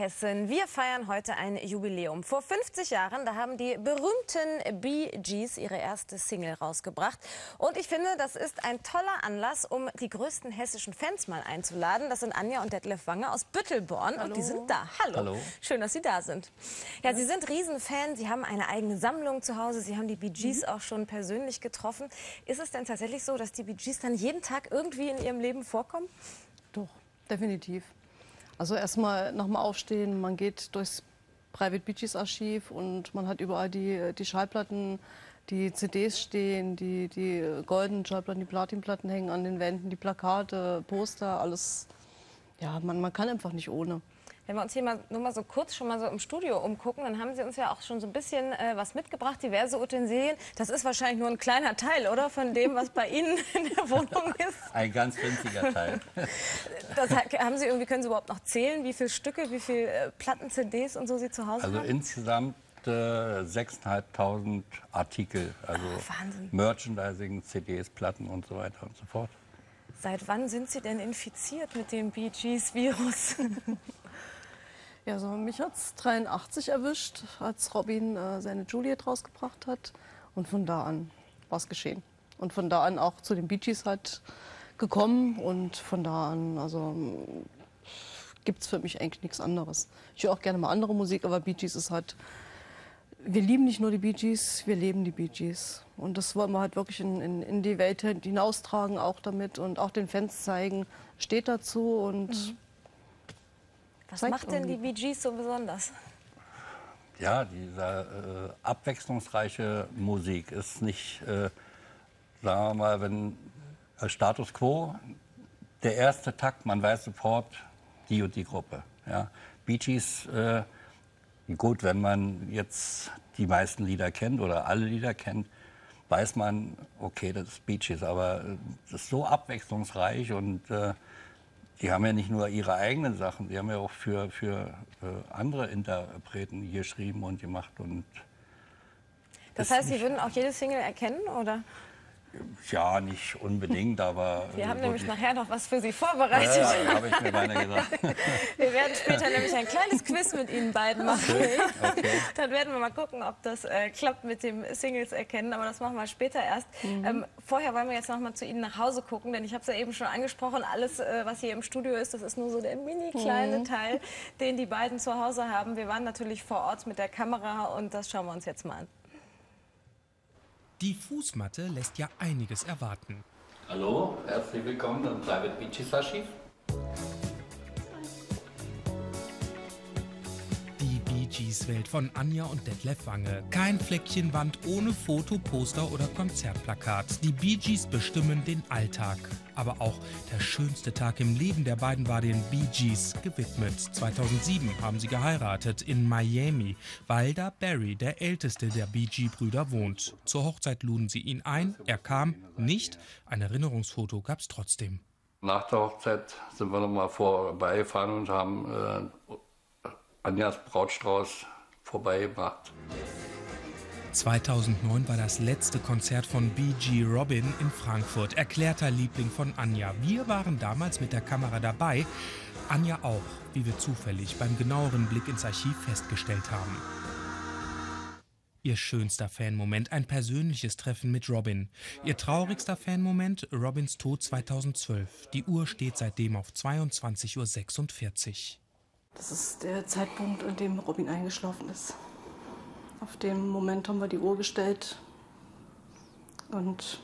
Hessen, wir feiern heute ein Jubiläum. Vor 50 Jahren, da haben die berühmten Bee Gees ihre erste Single rausgebracht. Und ich finde, das ist ein toller Anlass, um die größten hessischen Fans mal einzuladen. Das sind Anja und Detlef Wanger aus Büttelborn. Hallo. Und die sind da. Hallo. Hallo. Schön, dass Sie da sind. Ja, Sie sind Riesenfan, Sie haben eine eigene Sammlung zu Hause, Sie haben die Bee Gees auch schon persönlich getroffen. Ist es denn tatsächlich so, dass die Bee Gees dann jeden Tag irgendwie in Ihrem Leben vorkommen? Doch, definitiv. Also erstmal nach dem Aufstehen, man geht durchs Private Bee Gees Archiv und man hat überall die Schallplatten, die CDs stehen, die goldenen Schallplatten, die Platinplatten hängen an den Wänden, die Plakate, Poster, alles. Ja, man kann einfach nicht ohne. Wenn wir uns hier nur mal so kurz schon mal so im Studio umgucken, dann haben Sie uns ja auch schon so ein bisschen was mitgebracht, diverse Utensilien. Das ist wahrscheinlich nur ein kleiner Teil, oder? Von dem, was bei Ihnen in der Wohnung ist. Ein ganz winziger Teil. Haben Sie irgendwie, können Sie überhaupt noch zählen, wie viele Stücke, wie viele Platten, CDs und so Sie zu Hause haben? Also insgesamt 6.500 Artikel, also Wahnsinn. Merchandising, CDs, Platten und so weiter und so fort. Seit wann sind Sie denn infiziert mit dem Bee Gees Virus? Ja, so, mich hat es 83 erwischt, als Robin seine Juliet rausgebracht hat. Und von da an war es geschehen. Und von da an auch zu den Bee Gees halt gekommen. Und von da an, also gibt es für mich eigentlich nichts anderes. Ich höre auch gerne mal andere Musik, aber Bee Gees ist halt, wir lieben nicht nur die Bee Gees, wir leben die Bee Gees. Und das wollen wir halt wirklich in die Welt hinaustragen, auch damit und auch den Fans zeigen, steht dazu und Was macht denn die Bee Gees so besonders? Ja, diese abwechslungsreiche Musik ist nicht, sagen wir mal, wenn Status Quo, der erste Takt, man weiß sofort, die und die Gruppe. Ja. Bee Gees, gut, wenn man jetzt die meisten Lieder kennt oder alle Lieder kennt, weiß man, okay, das ist Bee Gees, aber das ist so abwechslungsreich und die haben ja nicht nur ihre eigenen Sachen, die haben ja auch für andere Interpreten geschrieben und gemacht. Und das heißt, Sie würden auch jede Single erkennen, oder? Ja, nicht unbedingt, aber... Wir haben nämlich nachher noch was für Sie vorbereitet. Ja, habe ich mir beinahe gesagt. Wir werden später nämlich ein kleines Quiz mit Ihnen beiden machen. Okay. Dann werden wir mal gucken, ob das klappt mit dem Singles erkennen, aber das machen wir später erst. Vorher wollen wir jetzt noch mal zu Ihnen nach Hause gucken, denn ich habe es ja eben schon angesprochen, alles, was hier im Studio ist, das ist nur so der mini kleine Teil, den die beiden zu Hause haben. Wir waren natürlich vor Ort mit der Kamera und das schauen wir uns jetzt mal an. Die Fußmatte lässt ja einiges erwarten. Hallo, herzlich willkommen im Private Bee Gees Archiv. Die Bee Gees Welt von Anja und Detlef Wange. Kein Fleckchen Wand ohne Foto, Poster oder Konzertplakat. Die Bee Gees bestimmen den Alltag. Aber auch der schönste Tag im Leben der beiden war den Bee Gees gewidmet. 2007 haben sie geheiratet in Miami, weil da Barry, der älteste der Bee Gees-Brüder, wohnt. Zur Hochzeit luden sie ihn ein, er kam nicht. Ein Erinnerungsfoto gab's trotzdem. Nach der Hochzeit sind wir noch mal vorbeigefahren und haben Anjas Brautstrauß vorbeigebracht. 2009 war das letzte Konzert von Bee Gees Robin in Frankfurt, erklärter Liebling von Anja. Wir waren damals mit der Kamera dabei, Anja auch, wie wir zufällig beim genaueren Blick ins Archiv festgestellt haben. Ihr schönster Fanmoment, ein persönliches Treffen mit Robin. Ihr traurigster Fanmoment, Robins Tod 2012. Die Uhr steht seitdem auf 22:46 Uhr. Das ist der Zeitpunkt, an dem Robin eingeschlafen ist. Auf den Moment haben wir die Uhr gestellt und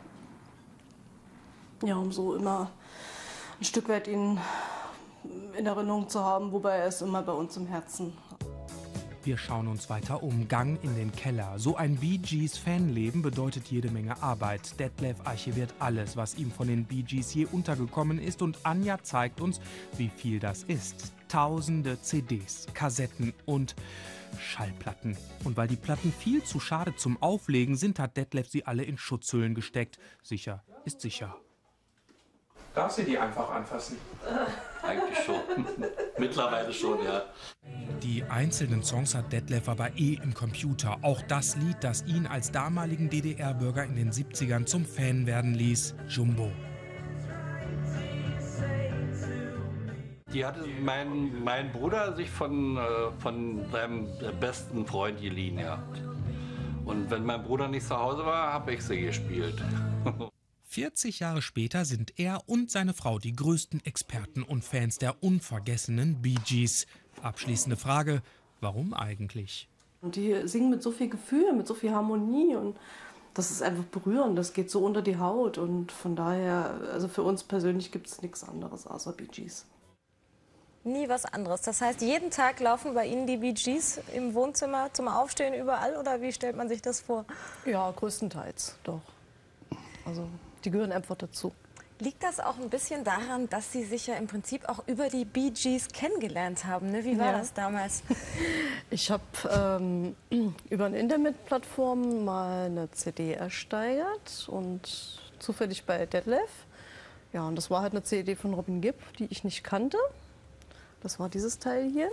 ja, um so immer ein Stück weit ihn in Erinnerung zu haben, wobei er ist immer bei uns im Herzen. Wir schauen uns weiter um. Gang in den Keller. So ein Bee Gees Fanleben bedeutet jede Menge Arbeit. Detlef archiviert alles, was ihm von den Bee Gees je untergekommen ist und Anja zeigt uns, wie viel das ist. Tausende CDs, Kassetten und Schallplatten. Und weil die Platten viel zu schade zum Auflegen sind, hat Detlef sie alle in Schutzhüllen gesteckt. Sicher ist sicher. Darf sie die einfach anfassen? Eigentlich schon. Mittlerweile schon, ja. Die einzelnen Songs hat Detlef aber im Computer. Auch das Lied, das ihn als damaligen DDR-Bürger in den 70ern zum Fan werden ließ, Jumbo. Die hatte mein Bruder sich von seinem besten Freund geliehen gehabt. Und wenn mein Bruder nicht zu Hause war, habe ich sie gespielt. 40 Jahre später sind er und seine Frau die größten Experten und Fans der unvergessenen Bee Gees. Abschließende Frage, warum eigentlich? Und die singen mit so viel Gefühl, mit so viel Harmonie und das ist einfach berührend, das geht so unter die Haut und von daher, also für uns persönlich gibt es nichts anderes außer Bee Gees. Nie was anderes. Das heißt, jeden Tag laufen bei Ihnen die Bee Gees im Wohnzimmer zum Aufstehen überall oder wie stellt man sich das vor? Ja, größtenteils, doch. Also die gehören einfach dazu. Liegt das auch ein bisschen daran, dass Sie sich ja im Prinzip auch über die Bee Gees kennengelernt haben? Ne? Wie war das damals? Ich habe über eine Internetplattform mal eine CD ersteigert und zufällig bei Detlef. Ja, und das war halt eine CD von Robin Gibb, die ich nicht kannte. Das war dieses Teil hier.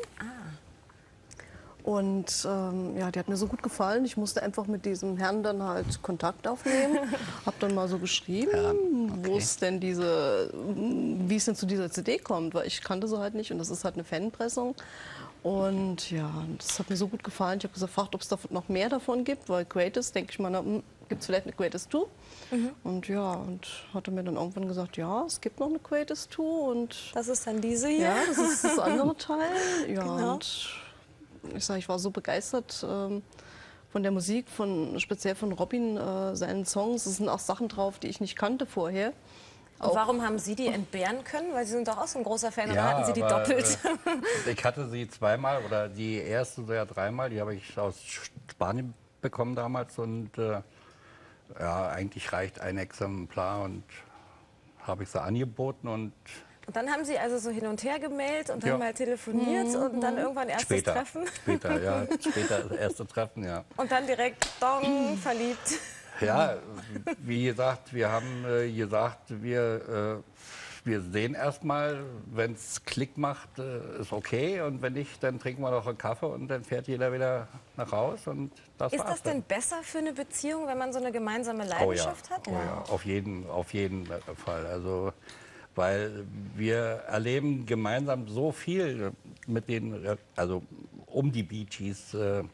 Und ja, die hat mir so gut gefallen. Ich musste einfach mit diesem Herrn dann halt Kontakt aufnehmen. Hab dann mal so geschrieben, wo es denn wie es denn zu dieser CD kommt, weil ich kannte sie halt nicht und das ist halt eine Fanpressung. Und ja, das hat mir so gut gefallen. Ich habe gefragt, ob es noch mehr davon gibt, weil Greatest, denke ich mal, gibt es vielleicht eine Greatest 2? Und ja, und hatte mir dann irgendwann gesagt, ja, es gibt noch eine Greatest 2 und Das ist dann diese hier? ja, das ist das andere Teil. Ja, Genau. und ich war so begeistert von der Musik, speziell von Robin, seinen Songs. Es sind auch Sachen drauf, die ich nicht kannte vorher. Und warum haben Sie die entbehren können? Weil Sie sind doch auch so ein großer Fan, oder Ja, hatten Sie die aber, doppelt? Ich hatte sie zweimal oder die erste sogar dreimal. Die habe ich aus Spanien bekommen damals und ja, eigentlich reicht ein Exemplar und habe ich sie angeboten und Und dann haben Sie also so hin und her gemailt und Ja. dann mal telefoniert und dann irgendwann erstes später. Treffen. Später, ja, später das erste Treffen, ja. Und dann direkt dong, verliebt. Ja, wie gesagt, wir haben gesagt, wir sehen erstmal, wenn es Klick macht, ist okay. Und wenn nicht, dann trinken wir noch einen Kaffee und dann fährt jeder wieder nach Haus. Und das Ist war's das denn besser für eine Beziehung, wenn man so eine gemeinsame Oh ja, Leidenschaft hat? oh ja, auf jeden Fall. Also, weil wir erleben gemeinsam so viel mit den, also um die Bee Gees.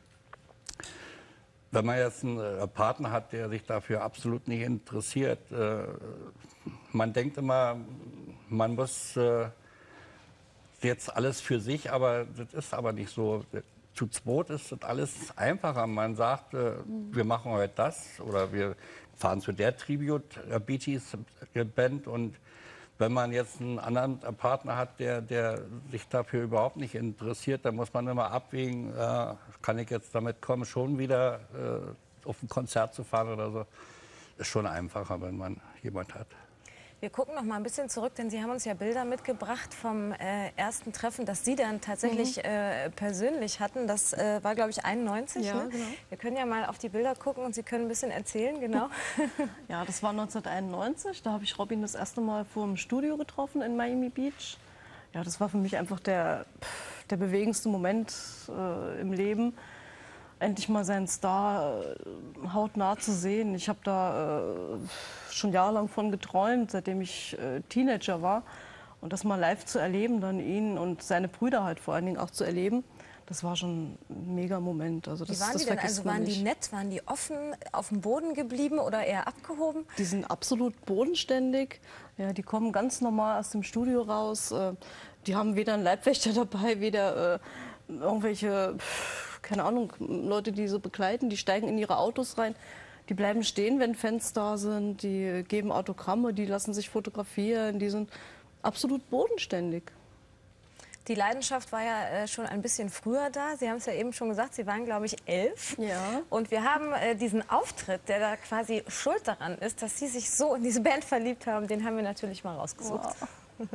Wenn man jetzt einen Partner hat, der sich dafür absolut nicht interessiert, man denkt immer, man muss jetzt alles für sich, aber das ist aber nicht so. Zu zweit ist das alles einfacher. Man sagt, wir machen heute das oder wir fahren zu der Tribute-Bee Gees-Band und wenn man jetzt einen anderen Partner hat, der sich dafür überhaupt nicht interessiert, dann muss man immer abwägen, kann ich jetzt damit kommen, schon wieder auf ein Konzert zu fahren oder so. Ist schon einfacher, wenn man jemand hat. Wir gucken noch mal ein bisschen zurück, denn Sie haben uns ja Bilder mitgebracht vom ersten Treffen, das Sie dann tatsächlich persönlich hatten. Das war, glaube ich, 91. Ja, ne? genau. Wir können ja mal auf die Bilder gucken und Sie können ein bisschen erzählen, genau. Ja, das war 1991. Da habe ich Robin das erste Mal vor dem Studio getroffen in Miami Beach. Ja, das war für mich einfach der bewegendste Moment im Leben. Endlich mal seinen Star hautnah zu sehen. Ich habe da schon jahrelang von geträumt, seitdem ich Teenager war. Und das mal live zu erleben, dann ihn und seine Brüder halt vor allen Dingen auch zu erleben, das war schon ein mega Moment. Also Wie waren die denn? Also waren die nett, waren die offen, auf dem Boden geblieben oder eher abgehoben? Die sind absolut bodenständig. Ja, die kommen ganz normal aus dem Studio raus. Die haben weder einen Leibwächter dabei, weder irgendwelche, keine Ahnung, Leute, die so begleiten. Die steigen in ihre Autos rein. Die bleiben stehen, wenn Fans da sind. Die geben Autogramme, die lassen sich fotografieren. Die sind absolut bodenständig. Die Leidenschaft war ja schon ein bisschen früher da. Sie haben es ja eben schon gesagt, Sie waren, glaube ich, 11. Ja. Und wir haben diesen Auftritt, der da quasi schuld daran ist, dass Sie sich so in diese Band verliebt haben, den haben wir natürlich mal rausgesucht. Wow.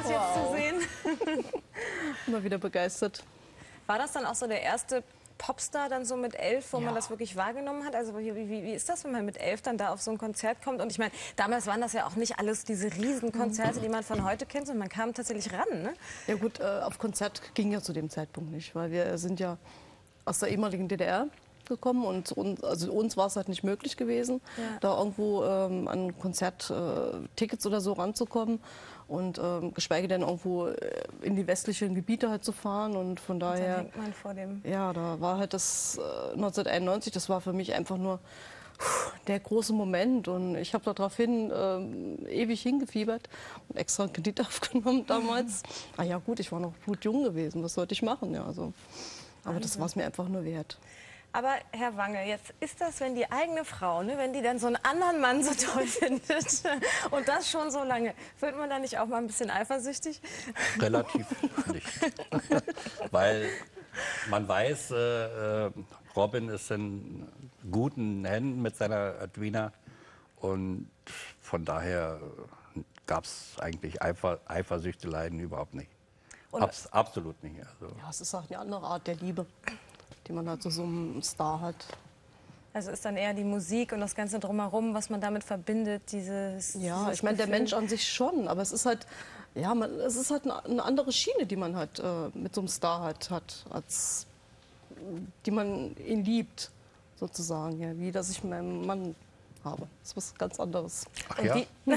das jetzt zu sehen. Immer wieder begeistert. War das dann auch so der erste Popstar dann so mit 11, wo man das wirklich wahrgenommen hat? Also wie ist das, wenn man mit 11 dann da auf so ein Konzert kommt? Und ich meine, damals waren das ja auch nicht alles diese Riesenkonzerte, die man von heute kennt, sondern man kam tatsächlich ran, ne? Ja gut, auf Konzert ging ja zu dem Zeitpunkt nicht, weil wir sind ja aus der ehemaligen DDR gekommen und uns war es halt nicht möglich gewesen, da irgendwo an Konzerttickets oder so ranzukommen und geschweige denn irgendwo in die westlichen Gebiete halt zu fahren und von daher, hängt man vor dem ja, da war halt das 1991, das war für mich einfach nur der große Moment und ich habe daraufhin ewig hingefiebert und extra einen Kredit aufgenommen damals. Ah ja gut, ich war noch blutjung gewesen, was sollte ich machen, ja, also. Aber das war es mir einfach nur wert. Aber Herr Wange, jetzt ist das, wenn die eigene Frau, ne, wenn die dann so einen anderen Mann so toll findet und das schon so lange, wird man da nicht auch mal ein bisschen eifersüchtig? Relativ nicht. Weil man weiß, Robin ist in guten Händen mit seiner Edwina und von daher gab es eigentlich Eifersüchteleien überhaupt nicht. Absolut nicht. Also. Ja, es ist auch eine andere Art der Liebe, die man halt zu so einem Star hat. Also ist dann eher die Musik und das Ganze drumherum, was man damit verbindet, dieses. Ja, ich meine, der Mensch an sich schon, aber es ist halt, ja, es ist halt eine andere Schiene, die man halt mit so einem Star halt hat, als die man ihn liebt, sozusagen, ja, wie dass ich meinen Mann habe. Das ist was ganz anderes. Ach ja?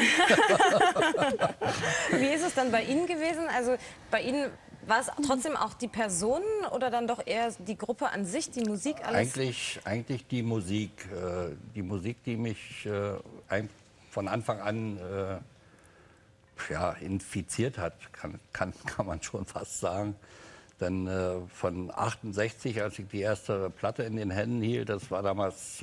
Wie ist es dann bei Ihnen gewesen? Also bei Ihnen war es trotzdem auch die Personen oder dann doch eher die Gruppe an sich, die Musik, alles? Eigentlich die Musik. Die Musik, die mich von Anfang an ja, infiziert hat, kann man schon fast sagen. Denn von 68, als ich die erste Platte in den Händen hielt, das war damals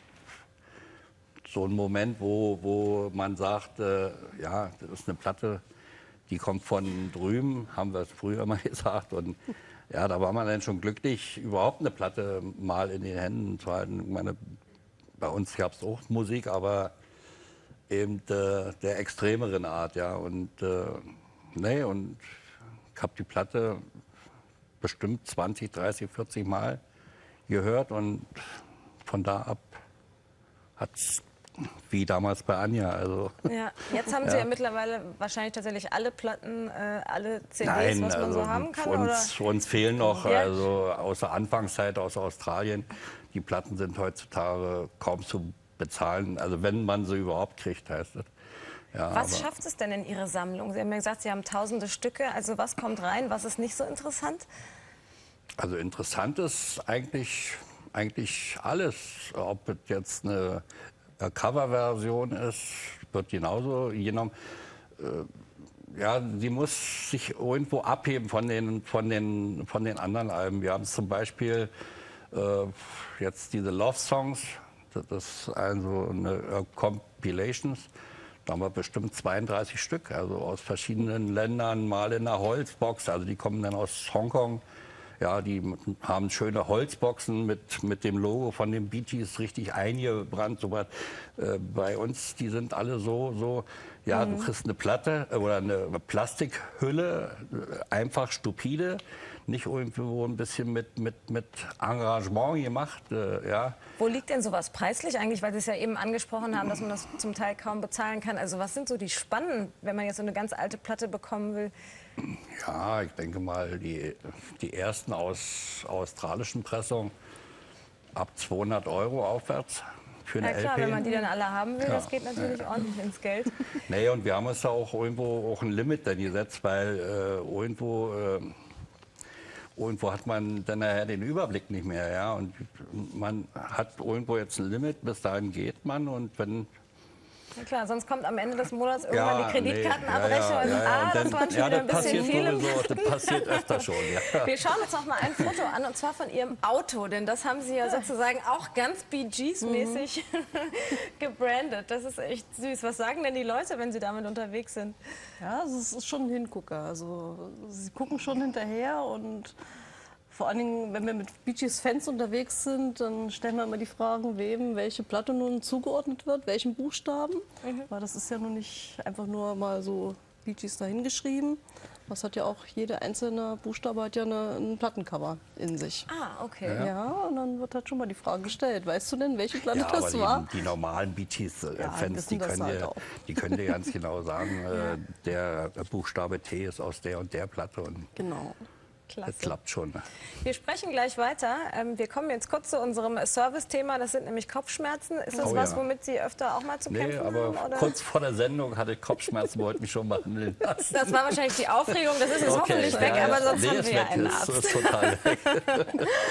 so ein Moment, wo man sagt, ja, das ist eine Platte, die kommt von drüben, haben wir es früher mal gesagt. Und ja, da war man dann schon glücklich, überhaupt eine Platte mal in den Händen zu halten. Ich meine, bei uns gab es auch Musik, aber eben der extremeren Art, ja. Und nee, und ich habe die Platte bestimmt 20, 30, 40 Mal gehört und von da ab hat es wie damals bei Anja. Also. Ja, jetzt haben Sie ja mittlerweile wahrscheinlich tatsächlich alle Platten, alle CDs, Nein, was man also so haben kann? uns fehlen noch, Ja. also aus der Anfangszeit aus Australien, die Platten sind heutzutage kaum zu bezahlen, also wenn man sie überhaupt kriegt, heißt es. Ja, Was schafft es denn in Ihre Sammlung? Sie haben ja gesagt, Sie haben tausende Stücke, also was kommt rein, was ist nicht so interessant? Also interessant ist eigentlich alles, ob es jetzt eine Coverversion ist, wird genauso genommen. Ja, sie muss sich irgendwo abheben von den anderen Alben. Wir haben zum Beispiel jetzt diese Love Songs, das ist also eine Compilations. Da haben wir bestimmt 32 Stück, also aus verschiedenen Ländern, mal in einer Holzbox. Also die kommen dann aus Hongkong. Ja, die haben schöne Holzboxen mit dem Logo von den Bee Gees richtig eingebrannt. So was. Bei uns, die sind alle so ja, du kriegst eine Platte oder eine Plastikhülle, einfach stupide, nicht irgendwo ein bisschen mit Engagement gemacht. Ja. Wo liegt denn sowas preislich eigentlich, weil Sie es ja eben angesprochen haben, dass man das zum Teil kaum bezahlen kann? Also was sind so die Spannen, wenn man jetzt so eine ganz alte Platte bekommen will? Ja, ich denke mal, die ersten aus australischen Pressungen ab 200 € aufwärts für eine Ja klar, LP. wenn man die dann alle haben will, Ja. das geht natürlich ordentlich ins Geld. Nee, und wir haben uns da auch irgendwo auch ein Limit dann gesetzt, weil irgendwo hat man dann nachher den Überblick nicht mehr. Ja? Und man hat irgendwo jetzt ein Limit, bis dahin geht man. Und wenn Ja klar, sonst kommt am Ende des Monats irgendwann die Kreditkartenabrechnung und und das waren schon wieder ein bisschen viele. Das passiert öfter schon, ja. Wir schauen uns noch mal ein Foto an, und zwar von Ihrem Auto, denn das haben Sie ja sozusagen auch ganz Bee Gees-mäßig gebrandet. Das ist echt süß. Was sagen denn die Leute, wenn Sie damit unterwegs sind? Ja, es ist schon ein Hingucker. Also sie gucken schon hinterher und vor allen Dingen, wenn wir mit Bee Gees Fans unterwegs sind, dann stellen wir immer die Fragen, wem welche Platte nun zugeordnet wird, welchen Buchstaben. Weil das ist ja nun nicht einfach nur mal so Bee Gees dahin geschrieben. Das hat ja auch, jeder einzelne Buchstabe hat ja ein Plattencover in sich. Ah, okay. Ja, und dann wird halt schon mal die Frage gestellt, weißt du denn, welche Platte Ja, das aber war? die normalen Bee Gees-Fans, wissen die, das halt auch. die können dir ganz genau sagen, der Buchstabe T ist aus der und der Platte und Genau. Klasse. das klappt schon. Wir sprechen gleich weiter. Wir kommen jetzt kurz zu unserem Service-Thema. Das sind nämlich Kopfschmerzen. Ist das Oh was, ja. womit Sie öfter auch mal zu Nee, kämpfen aber haben? Oder? kurz vor der Sendung hatte ich Kopfschmerzen, wollte mich schon behandeln lassen. Das war wahrscheinlich die Aufregung. Das ist jetzt hoffentlich weg, aber sonst haben ist wir ja weg, einen ist Arzt. total weg.